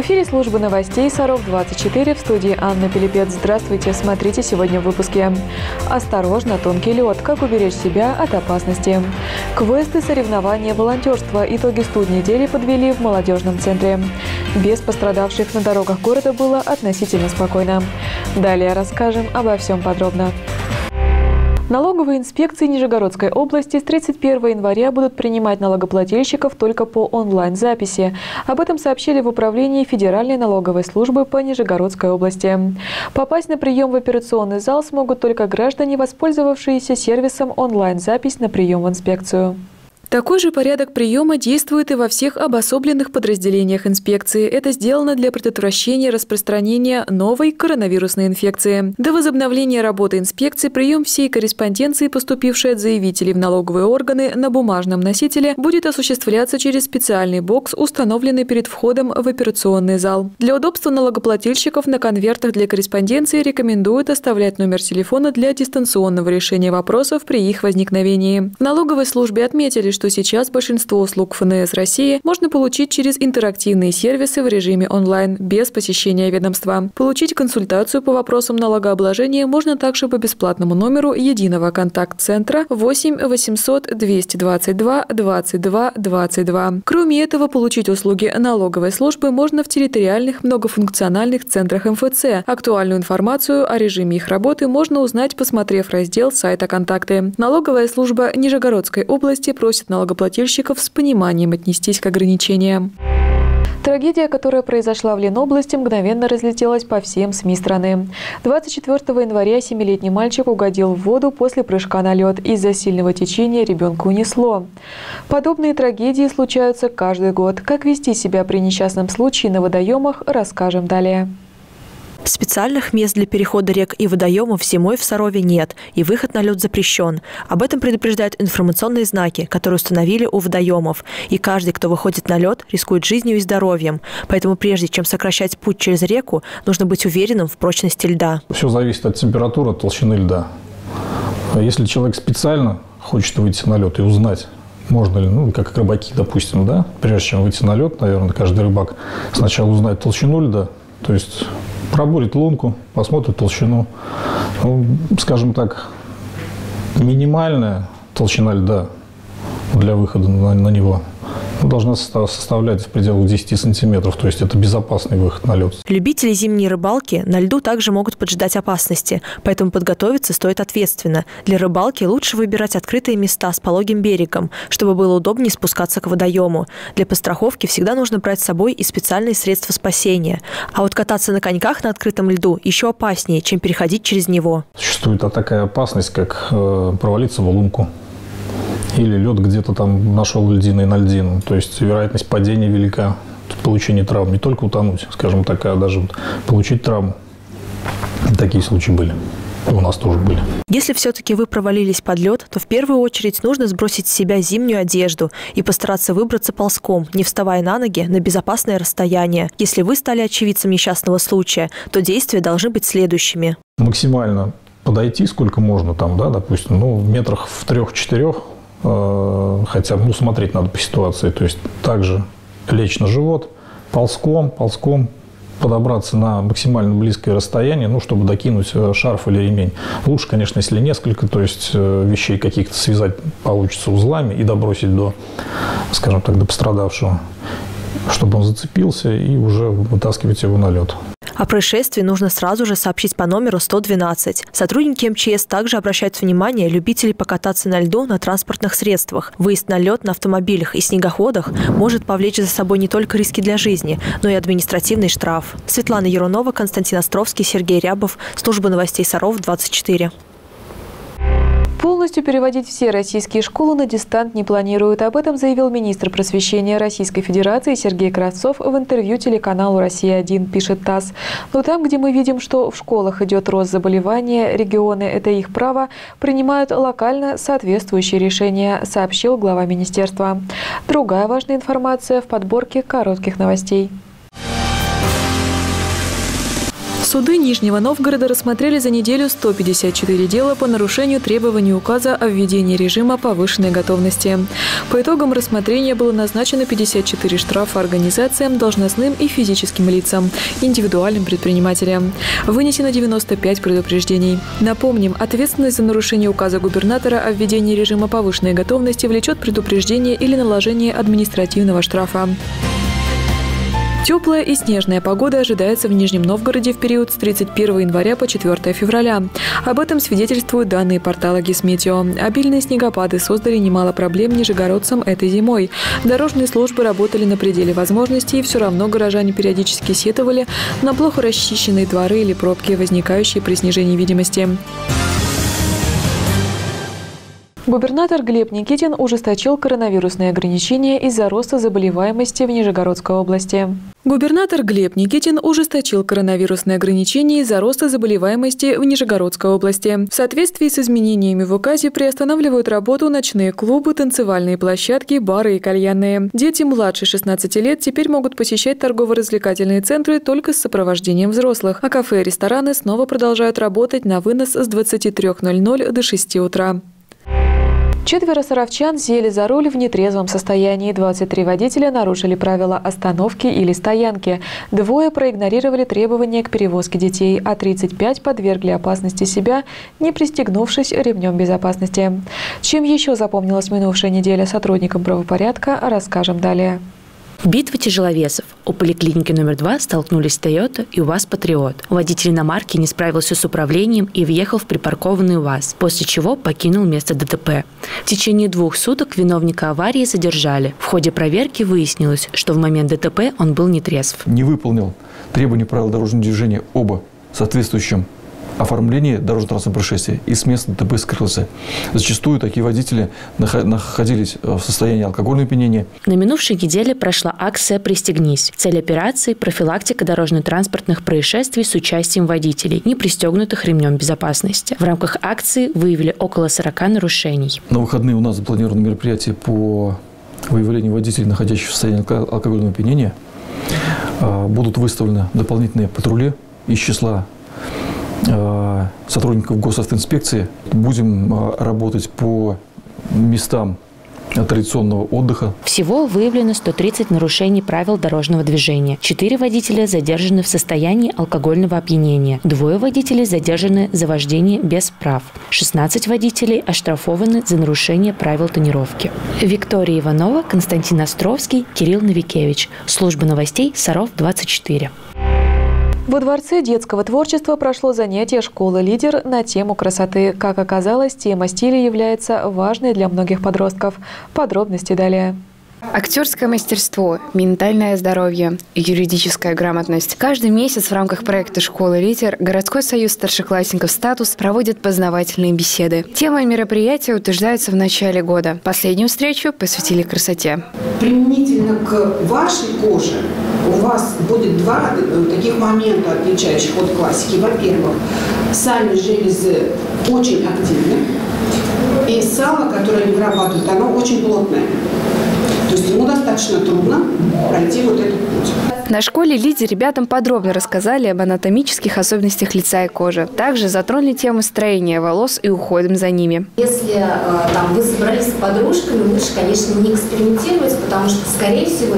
эфире службы новостей Саров-24, в студии Анна Пилипец. Здравствуйте, смотрите сегодня в выпуске. Осторожно, тонкий лед. Как уберечь себя от опасности. Квесты, соревнования, волонтерство. Итоги студнедели подвели в молодежном центре. Без пострадавших на дорогах города было относительно спокойно. Далее расскажем обо всем подробно. Налоговые инспекции Нижегородской области с 31 января будут принимать налогоплательщиков только по онлайн-записи. Об этом сообщили в управлении Федеральной налоговой службы по Нижегородской области. Попасть на прием в операционный зал смогут только граждане, воспользовавшиеся сервисом онлайн-запись на прием в инспекцию. Такой же порядок приема действует и во всех обособленных подразделениях инспекции. Это сделано для предотвращения распространения новой коронавирусной инфекции. До возобновления работы инспекции прием всей корреспонденции, поступившей от заявителей в налоговые органы на бумажном носителе, будет осуществляться через специальный бокс, установленный перед входом в операционный зал. Для удобства налогоплательщиков на конвертах для корреспонденции рекомендуют оставлять номер телефона для дистанционного решения вопросов при их возникновении. В налоговой службе отметили, что сейчас большинство услуг ФНС России можно получить через интерактивные сервисы в режиме онлайн, без посещения ведомства. Получить консультацию по вопросам налогообложения можно также по бесплатному номеру единого контакт-центра 8 800 222 22 22. Кроме этого, получить услуги налоговой службы можно в территориальных многофункциональных центрах МФЦ. Актуальную информацию о режиме их работы можно узнать, посмотрев раздел сайта «Контакты». Налоговая служба Нижегородской области просит налогоплательщиков с пониманием отнестись к ограничениям. Трагедия, которая произошла в Ленобласти, мгновенно разлетелась по всем СМИ страны. 24 января 7-летний мальчик угодил в воду после прыжка на лед. Из-за сильного течения ребенка унесло. Подобные трагедии случаются каждый год. Как вести себя при несчастном случае на водоемах, расскажем далее. Специальных мест для перехода рек и водоемов зимой в Сарове нет, и выход на лед запрещен. Об этом предупреждают информационные знаки, которые установили у водоемов. И каждый, кто выходит на лед, рискует жизнью и здоровьем. Поэтому прежде чем сокращать путь через реку, нужно быть уверенным в прочности льда. Все зависит от температуры, от толщины льда. Если человек специально хочет выйти на лед и узнать, можно ли, как рыбаки, допустим, да, прежде чем выйти на лед, наверное, каждый рыбак сначала узнает толщину льда, то есть пробурит лунку, посмотрит толщину. Скажем так, минимальная толщина льда для выхода на него должна составлять в пределах 10 сантиметров, то есть это безопасный выход на лед. Любители зимней рыбалки на льду также могут поджидать опасности, поэтому подготовиться стоит ответственно. Для рыбалки лучше выбирать открытые места с пологим берегом, чтобы было удобнее спускаться к водоему. Для подстраховки всегда нужно брать с собой и специальные средства спасения. А вот кататься на коньках на открытом льду еще опаснее, чем переходить через него. Существует такая опасность, как провалиться в лунку. Или лед где-то там нашел льдиной на льдину. То есть вероятность падения велика. Получение травм. Не только утонуть, скажем так, а даже получить травму. Такие случаи были. И у нас тоже были. Если все-таки вы провалились под лед, то в первую очередь нужно сбросить с себя зимнюю одежду и постараться выбраться ползком, не вставая на ноги, на безопасное расстояние. Если вы стали очевидцем несчастного случая, то действия должны быть следующими. Максимально подойти, сколько можно там, да, допустим, метрах в 3-4, хотя смотреть надо по ситуации, то есть также лечь на живот, ползком, подобраться на максимально близкое расстояние, чтобы докинуть шарф или ремень. Лучше, конечно, если несколько, то есть вещей каких-то связать получится узлами и добросить до, скажем так, до пострадавшего, чтобы он зацепился и уже вытаскивать его на лед. О происшествии нужно сразу же сообщить по номеру 112. Сотрудники МЧС также обращают внимание любителей покататься на льду на транспортных средствах. Выезд на лед на автомобилях и снегоходах может повлечь за собой не только риски для жизни, но и административный штраф. Светлана Ярунова, Константин Островский, Сергей Рябов. Служба новостей Саров-24. Полностью переводить все российские школы на дистант не планируют. Об этом заявил министр просвещения Российской Федерации Сергей Кравцов в интервью телеканалу «Россия-1», пишет ТАСС. Но там, где мы видим, что в школах идет рост заболевания, регионы, это их право, принимают локально соответствующие решения, сообщил глава министерства. Другая важная информация в подборке коротких новостей. Суды Нижнего Новгорода рассмотрели за неделю 154 дела по нарушению требований указа о введении режима повышенной готовности. По итогам рассмотрения было назначено 54 штрафа организациям, должностным и физическим лицам, индивидуальным предпринимателям. Вынесено 95 предупреждений. Напомним, ответственность за нарушение указа губернатора о введении режима повышенной готовности влечет предупреждение или наложение административного штрафа. Теплая и снежная погода ожидается в Нижнем Новгороде в период с 31 января по 4 февраля. Об этом свидетельствуют данные портала Гисметео. Обильные снегопады создали немало проблем нижегородцам этой зимой. Дорожные службы работали на пределе возможностей, и все равно горожане периодически сетовали на плохо расчищенные дворы или пробки, возникающие при снижении видимости. Губернатор Глеб Никитин ужесточил коронавирусные ограничения из-за роста заболеваемости в Нижегородской области. Губернатор Глеб Никитин ужесточил коронавирусные ограничения из-за роста заболеваемости в Нижегородской области. В соответствии с изменениями в указе приостанавливают работу ночные клубы, танцевальные площадки, бары и кальянные. Дети младше 16 лет теперь могут посещать торгово-развлекательные центры только с сопровождением взрослых, а кафе и рестораны снова продолжают работать на вынос с 23:00 до 6 утра. 4 саровчан сели за руль в нетрезвом состоянии. 23 водителя нарушили правила остановки или стоянки. 2 проигнорировали требования к перевозке детей, а 35 подвергли опасности себя, не пристегнувшись ремнем безопасности. Чем еще запомнилась минувшая неделя сотрудникам правопорядка, расскажем далее. Битва тяжеловесов. У поликлиники номер 2 столкнулись Toyota и УАЗ Патриот. Водитель иномарки не справился с управлением и въехал в припаркованный УАЗ, после чего покинул место ДТП. В течение 2 суток виновника аварии задержали. В ходе проверки выяснилось, что в момент ДТП он был нетрезв. Не выполнил требования правил дорожного движения об соответствующем оформлении дорожно-транспортного происшествия и с места ДТП скрылся. Зачастую такие водители находились в состоянии алкогольного опьянения. На минувшей неделе прошла акция «Пристегнись». Цель операции – профилактика дорожно-транспортных происшествий с участием водителей, не пристегнутых ремнем безопасности. В рамках акции выявили около 40 нарушений. На выходные у нас запланировано мероприятие по выявлению водителей, находящихся в состоянии алкогольного опьянения. Будут выставлены дополнительные патрули из числа сотрудников госавтоинспекции. Будем работать по местам традиционного отдыха. Всего выявлено 130 нарушений правил дорожного движения. 4 водителя задержаны в состоянии алкогольного опьянения. 2 водителей задержаны за вождение без прав. 16 водителей оштрафованы за нарушение правил тонировки. Виктория Иванова, Константин Островский, Кирилл Новикевич. Служба новостей Саров 24. Во Дворце детского творчества прошло занятие школы «Лидер» на тему красоты. Как оказалось, тема стиля является важной для многих подростков. Подробности далее. Актерское мастерство, ментальное здоровье, юридическая грамотность. Каждый месяц в рамках проекта «Школы Лидер» городской союз старшеклассников «Статус» проводит познавательные беседы. Тема мероприятия утверждается в начале года. Последнюю встречу посвятили красоте. Применительно к вашей коже у вас будет 2 таких момента, отличающих от классики. Во-первых, сальные железы очень активны, и сало, которое они вырабатывают, оно очень плотное. То есть ему достаточно трудно пройти вот этот путь. На школе «Лидер» ребятам подробно рассказали об анатомических особенностях лица и кожи. Также затронули тему строения волос и уходом за ними. Если вы собрались с подружками, лучше, конечно, не экспериментировать, потому что, скорее всего,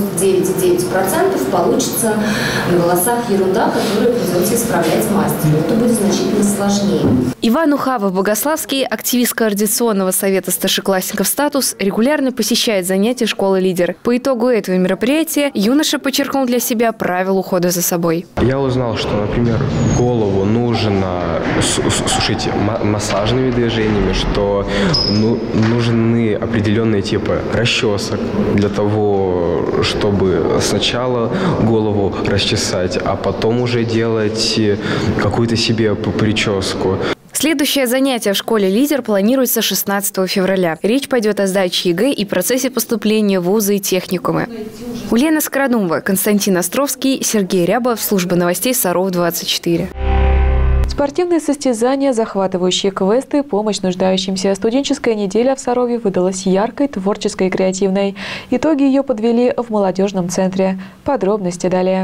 99,9% получится на волосах ерунда, которую придется исправлять мастеру. Это будет значительно сложнее. Иван Ухавов-Богославский, активист Координационного совета старшеклассников «Статус», регулярно посещает занятия школы «Лидер». По итогу этого мероприятия юноша подчеркнул для себя правила ухода за собой. Я узнал, что, например, голову нужно сушить массажными движениями, что нужны определенные типы расчесок для того, чтобы сначала голову расчесать, а потом уже делать какую-то себе прическу. Следующее занятие в школе «Лидер» планируется 16 февраля. Речь пойдет о сдаче ЕГЭ и процессе поступления в вузы и техникумы. Ульяна Скородумова, Константин Островский, Сергей Рябов, служба новостей Саров 24. Спортивные состязания, захватывающие квесты, помощь нуждающимся. Студенческая неделя в Сарове выдалась яркой, творческой и креативной. Итоги ее подвели в молодежном центре. Подробности далее.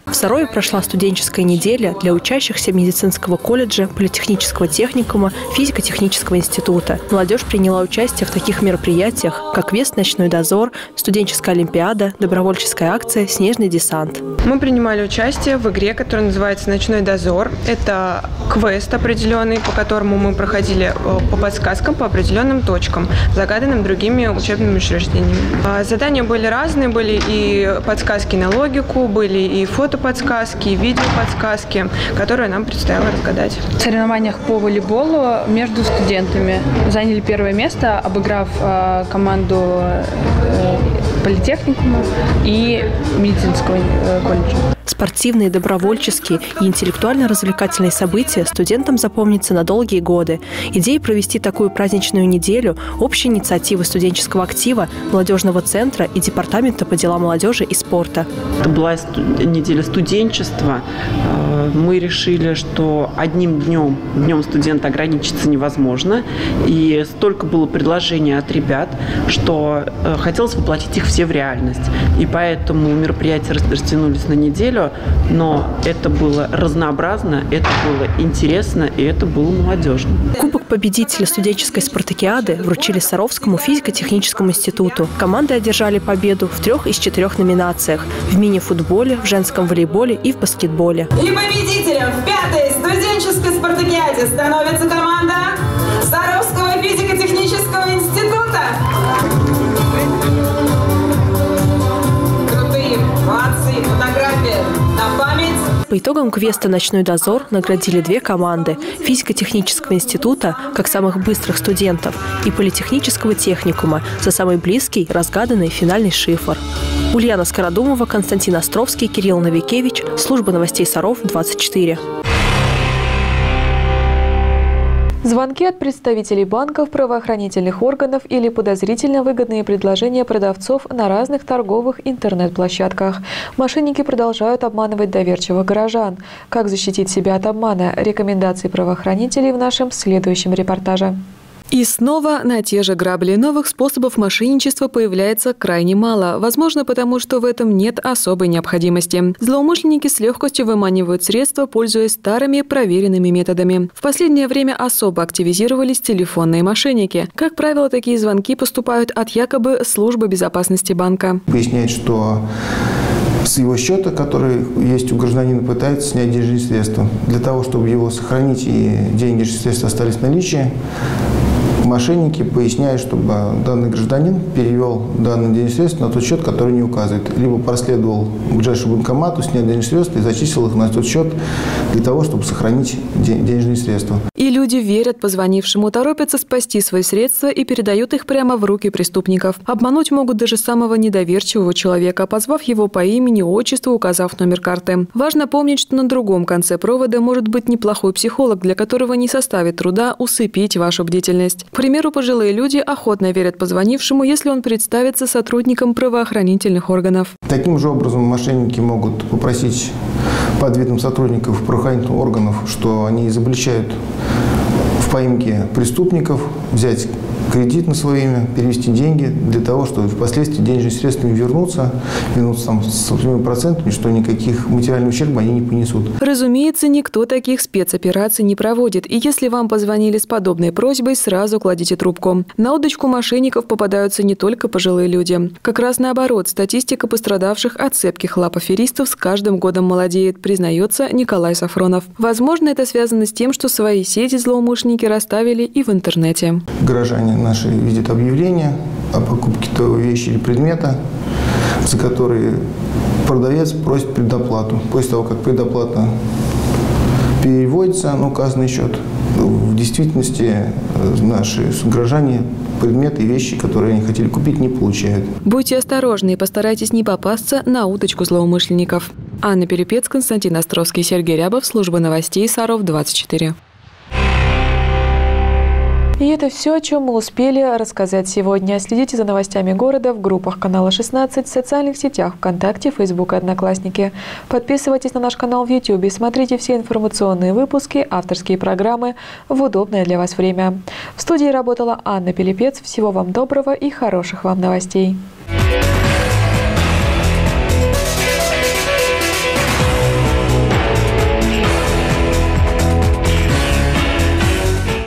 В Сарове прошла студенческая неделя для учащихся медицинского колледжа, политехнического техникума, физико-технического института. Молодежь приняла участие в таких мероприятиях, как квест «Ночной дозор», студенческая олимпиада, добровольческая акция «Снежный десант». Мы принимали участие в игре, которая называется «Ночной дозор». Это квест определенный, по которому мы проходили по подсказкам по определенным точкам, загаданным другими учебными учреждениями. Задания были разные, были и подсказки на логику, были и фотоподсказки, и видеоподсказки, которые нам предстояло разгадать. В соревнованиях по волейболу между студентами заняли первое место, обыграв команду политехникума и медицинского колледжа. Спортивные, добровольческие и интеллектуально-развлекательные события студентам запомнятся на долгие годы. Идея провести такую праздничную неделю – общая инициатива студенческого актива, молодежного центра и департамента по делам молодежи и спорта. Это была неделя студенчества. Мы решили, что одним днем студента ограничиться невозможно. И столько было предложений от ребят, что хотелось воплотить их все в реальность. И поэтому мероприятия растянулись на неделю. Но это было разнообразно, это было интересно и это было молодежно. Кубок победителя студенческой спартакиады вручили Саровскому физико-техническому институту. Команды одержали победу в 3 из 4 номинациях – в мини-футболе, в женском волейболе и в баскетболе. И победителем в 5-й студенческой спартакиаде становится команда Саровского физико-технического института. Крутые, молодцы, фотографии на память. По итогам квеста «Ночной дозор» наградили 2 команды – физико-технического института, как самых быстрых студентов, и политехнического техникума за самый близкий, разгаданный финальный шифр. Ульяна Скородумова, Константин Островский, Кирилл Новикевич. Служба новостей Саров, 24. Звонки от представителей банков, правоохранительных органов или подозрительно выгодные предложения продавцов на разных торговых интернет-площадках. Мошенники продолжают обманывать доверчивых горожан. Как защитить себя от обмана? Рекомендации правоохранителей в нашем следующем репортаже. И снова на те же грабли. Новых способов мошенничества появляется крайне мало. Возможно, потому что в этом нет особой необходимости. Злоумышленники с легкостью выманивают средства, пользуясь старыми проверенными методами. В последнее время особо активизировались телефонные мошенники. Как правило, такие звонки поступают от якобы службы безопасности банка. Поясняет, что с его счета, который есть у гражданина, пытается снять денежные средства. Для того, чтобы его сохранить и денежные средства остались в наличии, мошенники поясняют, чтобы данный гражданин перевел данные денежные средства на тот счет, который не указывает. Либо проследовал к ближайшему банкомату, снял денежные средства и зачислил их на тот счет для того, чтобы сохранить денежные средства. И люди верят позвонившему, торопятся спасти свои средства и передают их прямо в руки преступников. Обмануть могут даже самого недоверчивого человека, позвав его по имени, отчеству, указав номер карты. Важно помнить, что на другом конце провода может быть неплохой психолог, для которого не составит труда усыпить вашу бдительность. К примеру, пожилые люди охотно верят позвонившему, если он представится сотрудником правоохранительных органов. Таким же образом мошенники могут попросить подвидным сотрудников правоохранительных органов, что они изобличают в поимке преступников, взять кредит на свое имя, перевести деньги для того, чтобы впоследствии денежные средства вернутся там с определенными процентами, что никаких материального ущерба они не понесут. Разумеется, никто таких спецопераций не проводит. И если вам позвонили с подобной просьбой, сразу кладите трубку. На удочку мошенников попадаются не только пожилые люди. Как раз наоборот, статистика пострадавших от цепких лап аферистов с каждым годом молодеет, признается Николай Сафронов. Возможно, это связано с тем, что свои сети злоумышленники расставили и в интернете. Горожане наши видят объявления о покупке того вещи или предмета, за которые продавец просит предоплату. После того, как предоплата переводится на указанный счет, в действительности наши граждане предметы и вещи, которые они хотели купить, не получают. Будьте осторожны и постарайтесь не попасться на удочку злоумышленников. Анна Пилипец, Константин Островский, Сергей Рябов, служба новостей Саров, 24. И это все, о чем мы успели рассказать сегодня. Следите за новостями города в группах канала 16, в социальных сетях ВКонтакте, Фейсбук и Одноклассники. Подписывайтесь на наш канал в YouTube и смотрите все информационные выпуски, авторские программы в удобное для вас время. В студии работала Анна Пилипец. Всего вам доброго и хороших вам новостей.